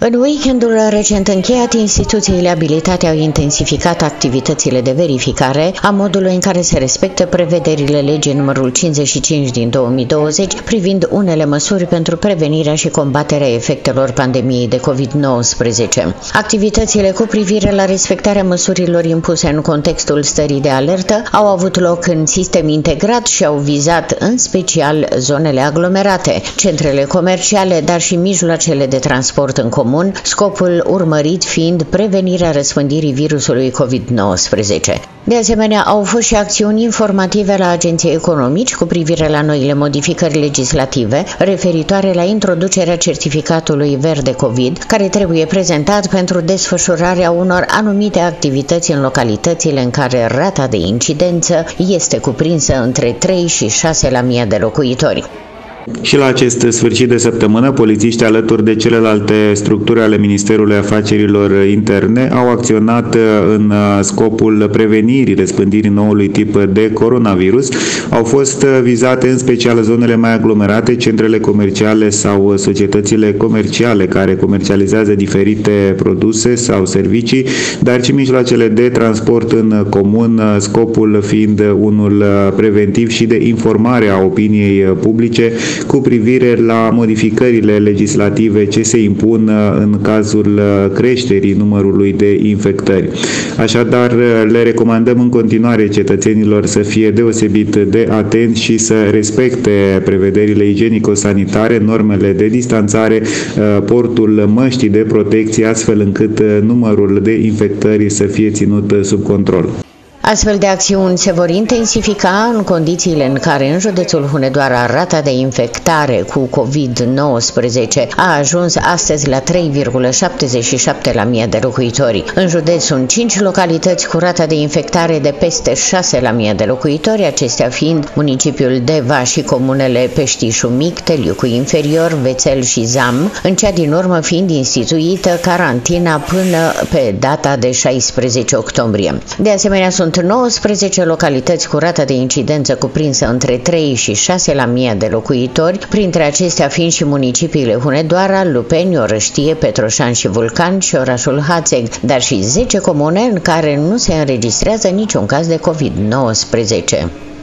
În weekendul recent încheiat, instituțiile abilitate au intensificat activitățile de verificare a modului în care se respectă prevederile legii numărul 55 din 2020 privind unele măsuri pentru prevenirea și combaterea efectelor pandemiei de COVID-19. Activitățile cu privire la respectarea măsurilor impuse în contextul stării de alertă au avut loc în sistem integrat și au vizat în special zonele aglomerate, centrele comerciale, dar și mijloacele de transport în comun, scopul urmărit fiind prevenirea răspândirii virusului COVID-19. De asemenea, au fost și acțiuni informative la agenții economici cu privire la noile modificări legislative referitoare la introducerea certificatului verde COVID, care trebuie prezentat pentru desfășurarea unor anumite activități în localitățile în care rata de incidență este cuprinsă între 3 și 6 la 1000 de locuitori. Și la acest sfârșit de săptămână, polițiștii alături de celelalte structuri ale Ministerului Afacerilor Interne au acționat în scopul prevenirii răspândirii noului tip de coronavirus. Au fost vizate în special zonele mai aglomerate, centrele comerciale sau societățile comerciale care comercializează diferite produse sau servicii, dar și mijloacele de transport în comun, scopul fiind unul preventiv și de informare a opiniei publice cu privire la modificările legislative ce se impun în cazul creșterii numărului de infectări. Așadar, le recomandăm în continuare cetățenilor să fie deosebit de atenți și să respecte prevederile igienico-sanitare, normele de distanțare, portul măștii de protecție, astfel încât numărul de infectări să fie ținut sub control. Astfel de acțiuni se vor intensifica în condițiile în care în județul Hunedoara rata de infectare cu COVID-19 a ajuns astăzi la 3,77 la 1000 de locuitori. În județ sunt 5 localități cu rata de infectare de peste 6 la 1000 de locuitori, acestea fiind municipiul Deva și comunele Peștișu Mic, Teliucu Inferior, Vețel și Zam, în cea din urmă fiind instituită carantina până pe data de 16 octombrie. De asemenea, sunt 19 localități cu rata de incidență cuprinsă între 3 și 6 la 1000 de locuitori, printre acestea fiind și municipiile Hunedoara, Lupeni, Orăștie, Petroșan și Vulcan și orașul Hațeg, dar și 10 comune în care nu se înregistrează niciun caz de COVID-19.